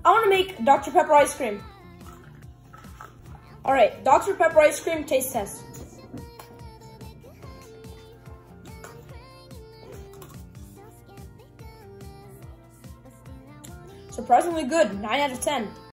I want to make Dr. Pepper ice cream. Alright, Dr. Pepper ice cream taste test. Surprisingly good, 9 out of 10.